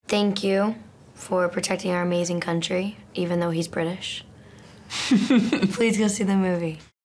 Thank you for protecting our amazing country, even though he's British. Please go see the movie.